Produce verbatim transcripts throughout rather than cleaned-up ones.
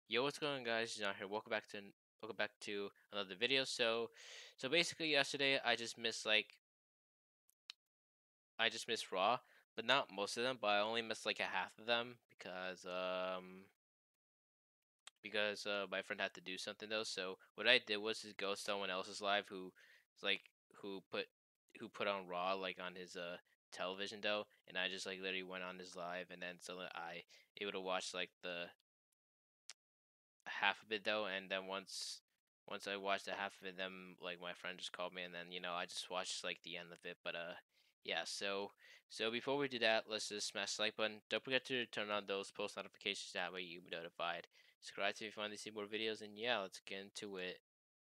Yo, what's going on, guys? John here. Welcome back to welcome back to another video. So, so basically, yesterday I just missed like I just missed Raw, but not most of them. But I only missed like a half of them because um because uh, my friend had to do something though. So what I did was just go someone else's live who like who put who put on Raw like on his uh television though, and I just like literally went on his live, and then so that I able to watch like the half of it though, and then once once I watched the half of it, then like my friend just called me, and then you know I just watched like the end of it. But uh yeah, so so before we do that, let's just smash the like button. Don't forget to turn on those post notifications, that way you'll be notified. Subscribe if you want to see more videos, and yeah, let's get into it.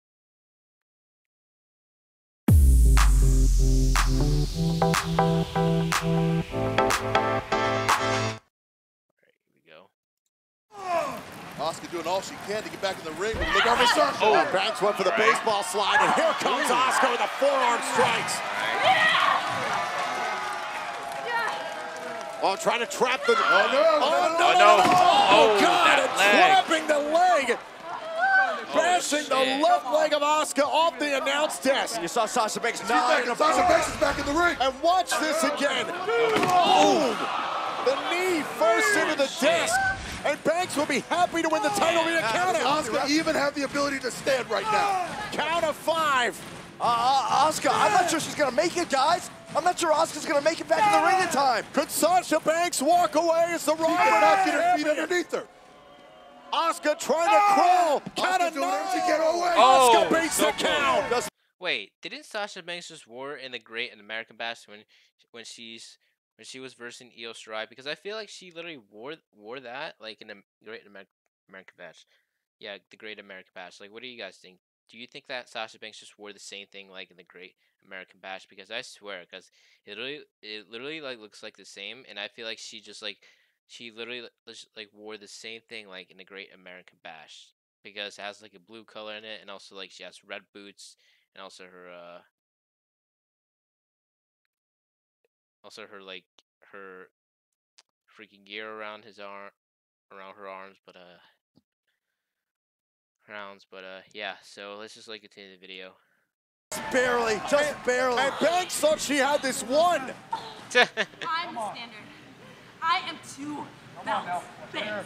Asuka doing all she can to get back in the ring. Look over Sasha. Oh. Banks went for the baseball slide, and here comes Asuka with the forearm strikes. Oh, trying to trap the. Oh, no. Oh, no. Oh, no. Oh, Oh, God. that And leg. trapping the leg. Bashing the shit. left leg of Asuka off the announce desk. You saw Sasha Banks She's nine. back, Sasha Banks is back in the ring. And watch this again. Boom. The knee first into the desk. And Banks will be happy to win the title via count out. Asuka even have the ability to stand right now. Count of five. Uh, uh, Asuka, I'm not sure she's gonna make it, guys. I'm not sure Asuka's gonna make it back in the ring in time. Could Sasha Banks walk away as the Raw She cannot get her feet champion? underneath her. Asuka trying to crawl. Count Asuka of doing nine. everything to get away. Oh, Asuka beats so the count. close. Wait, didn't Sasha Banks just war in the Great American Bash when when she's when she was versing Io Shirai? Because I feel like she literally wore wore that like in the Great Amer American Bash. Yeah, the Great American Bash. Like, what do you guys think? Do you think that Sasha Banks just wore the same thing like in the Great American Bash? Because I swear, because it literally it literally like looks like the same, and I feel like she just like she literally like wore the same thing like in the Great American Bash, because it has like a blue color in it, and also like she has red boots. And also her, uh, also her like her freaking gear around his arm, around her arms, but uh, rounds, but uh, yeah. So let's just like continue the video. Barely, just barely. And Banks thought she had this one. I'm the standard. I am two belts. Banks.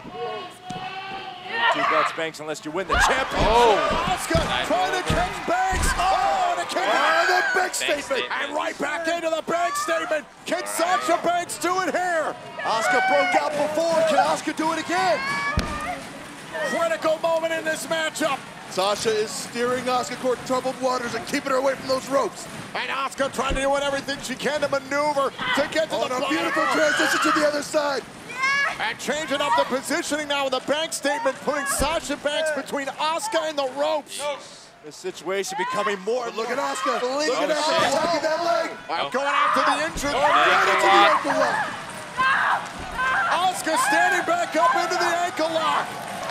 Two belts, Banks, unless you win the championship. Oh, Asuka trying to catch Banks. Oh, and a kick out of the big Banks statement. statement. And right back into the Banks statement. Can Sasha Banks do it here? Asuka broke out before. Can Asuka do it again? Critical moment in this matchup. Sasha is steering Asuka toward troubled waters and keeping her away from those ropes. And Asuka trying to do everything she can to maneuver to get to On the a bottom. beautiful transition to the other side. And changing up the positioning now with the Banks statement, putting Sasha Banks between Asuka and the ropes. This situation becoming more. But look at Asuka. Believe Look at it or Asuka not. attacking that leg. Uh, going after the injured. Right into the ankle lock. Asuka standing back up into the ankle lock.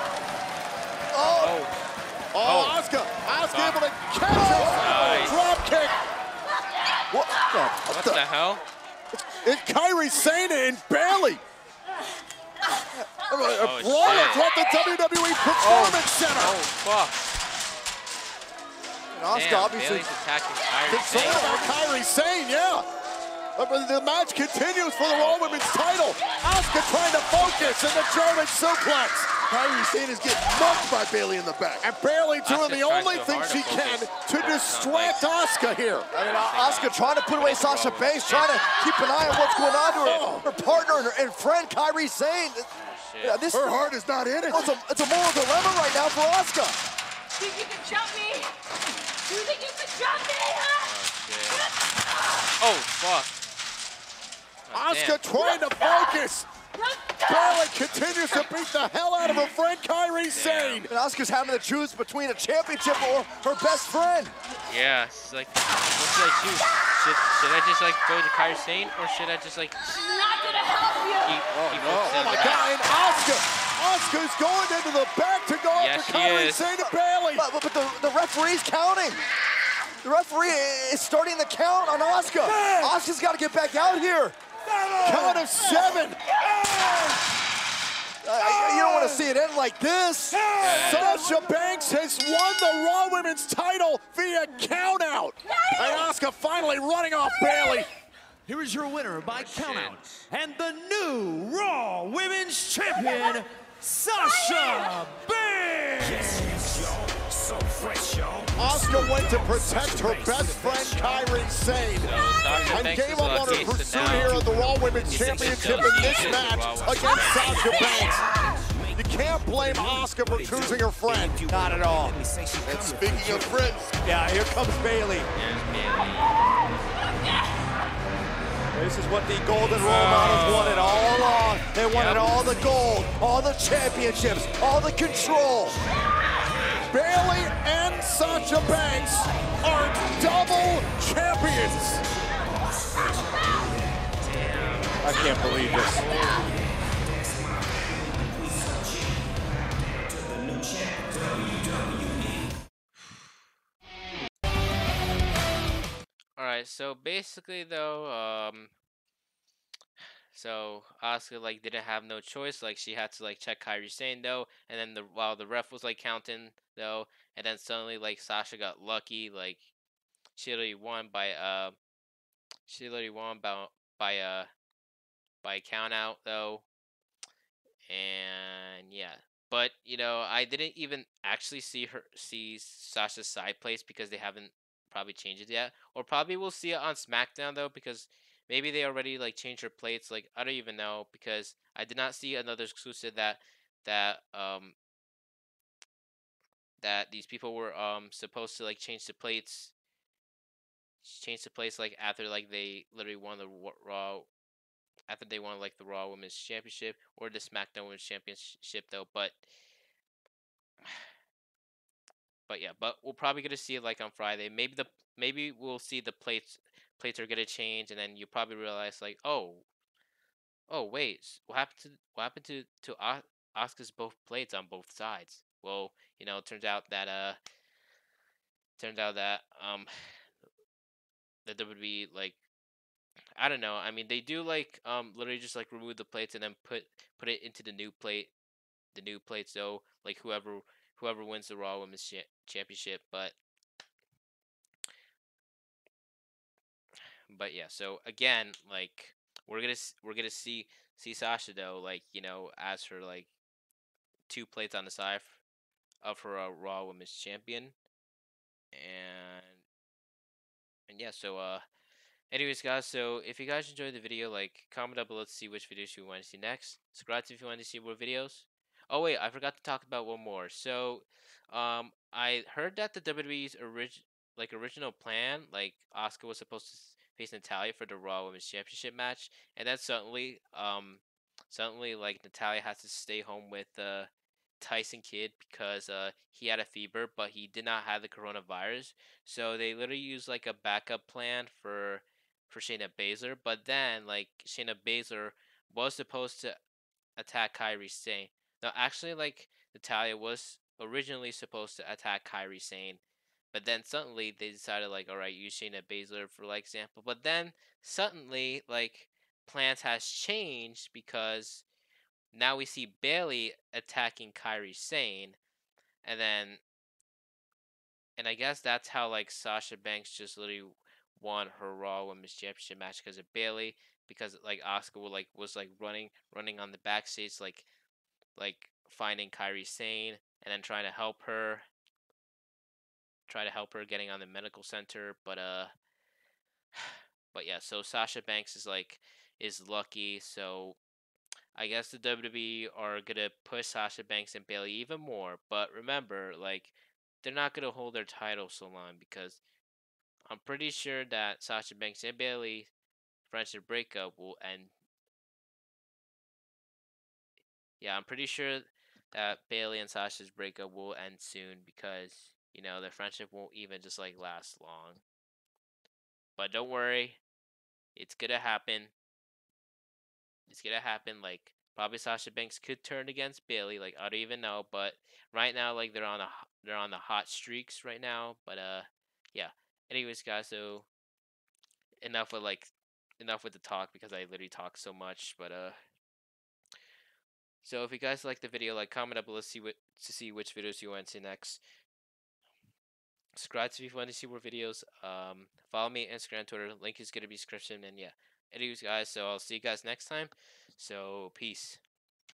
oh, Oh, Oh. Asuka. Asuka able to catch it. Nice. Drop kick. What the? what the hell? It's Kairi Sane and Bailey. A Oh, brawl shit. throughout the W W E Performance Center. Oh fuck! And Asuka Damn, obviously. Bailey's attacking Kairi Concerned Sane. about Kairi Sane, yeah. But the match continues for the Raw Women's title. Asuka trying to focus in the German suplex. Kairi Sane is getting mugged by Bailey in the back. And Bailey doing Asuka the tries only so thing hard to she can focus. to No, distract it's Asuka here. I mean, uh, Asuka trying to put away Sasha Banks, trying to keep an eye on what's going on to her, her partner and, her, and friend Kairi Sane. Yeah, this Her heart is not in it. it's a, it's a moral dilemma right now for Asuka. Think you can jump me? You think you can jump me? Huh? Oh fuck! Oh, Asuka damn. trying to focus. Bailey continues to beat the hell out of her friend Kairi Sane. And Asuka's having to choose between a championship or her best friend. Yeah, she's like, what should I choose? Should, should I just like go to Kairi Sane, or should I just like She's not gonna help you. keep, keep Oh focusing on my the God, match? and Asuka. Asuka's going into the back to go Yes, after she Kairi is. Sane and Bailey. But, but the, the referee's counting. The referee is starting the count on Asuka. Asuka's got to get back out here. Count of seven. Uh, you don't want to see it end like this. Sasha Banks has won the Raw Women's title via countout. And Asuka finally running off Bayley. Here is your winner by countout, and the new Raw Women's Champion, Sasha Banks. Asuka went to protect her best friend Kairi Sane and gave up on her pursuit here of the Raw Women's Championship in this match against Sasha Banks. You can't blame Asuka for choosing her friend. Not at all. And speaking of friends, Yeah, here comes Bayley. This is what the Golden Role Models wanted all along. They wanted all the gold, all the championships, all the control. Bayley and Sasha Banks are double champions. I can't believe this. Alright, so basically though, um so Asuka like didn't have no choice, like she had to like check Kairi Sane though, and then the while the ref was like counting though, and then suddenly like Sasha got lucky, like she literally won by uh she literally won by by uh by count out though. And yeah. But you know, I didn't even actually see her see Sasha's side place because they haven't probably changed it yet. Or probably we'll see it on SmackDown though, because maybe they already like changed her plates. Like I don't even know, because I did not see another exclusive that that um that these people were um supposed to like change the plates change the plates like after like they literally won the Raw after they won like the Raw Women's Championship or the SmackDown Women's Championship though. But but yeah, but we're probably gonna see it like on Friday. Maybe the maybe we'll see the plates plates are gonna change, and then you probably realize like, oh, oh wait, what happened to what happened to to Asuka's both plates on both sides? Well, you know, it turns out that uh, turns out that um, that there would be like, I don't know. I mean, they do like um literally just like remove the plates and then put put it into the new plate, the new plate. So like whoever whoever wins the Raw Women's cha Championship, but but yeah. So again, like we're gonna we're gonna see see Sasha though, like you know, as her like two plates on the side of her uh, Raw Women's Champion, and and yeah. So uh. Anyways, guys, so if you guys enjoyed the video, like, comment down below to see which videos you want to see next. Subscribe if you want to see more videos. Oh, wait, I forgot to talk about one more. So, um, I heard that the W W E's orig like, original plan, like, Asuka was supposed to face Natalya for the Raw Women's Championship match, and then suddenly, um, suddenly, like, Natalya has to stay home with, uh, Tyson Kidd because uh he had a fever, but he did not have the coronavirus. So they literally used like a backup plan for for Shayna Baszler, but then like Shayna Baszler was supposed to attack Kairi Sane. Now actually like Natalya was originally supposed to attack Kairi Sane, but then suddenly they decided like, all right, use Shayna Baszler for like example. But then suddenly like plans has changed because now we see Bayley attacking Kairi Sane, and then, and I guess that's how like Sasha Banks just literally won her Raw Women's Championship match because of Bayley, because like Asuka was like was like running running on the backstage like like finding Kairi Sane and then trying to help her, try to help her getting on the medical center, but uh, but yeah, so Sasha Banks is like is lucky, so. I guess the W W E are gonna push Sasha Banks and Bayley even more, but remember, like, they're not gonna hold their title so long because I'm pretty sure that Sasha Banks and Bayley friendship breakup will end. Yeah, I'm pretty sure that Bayley and Sasha's breakup will end soon because you know their friendship won't even just like last long. But don't worry, it's gonna happen. It's gonna happen. Like probably Sasha Banks could turn against Bayley. Like I don't even know, but right now, like they're on a they're on the hot streaks right now. But uh, yeah. Anyways, guys, so enough with like enough with the talk because I literally talk so much. But uh, So if you guys like the video, like, comment up below to see what to see which videos you want to see next. Subscribe if you want to see more videos. Um, follow me on Instagram, Twitter. Link is gonna be description. And yeah, anyways, guys. So I'll see you guys next time. So peace.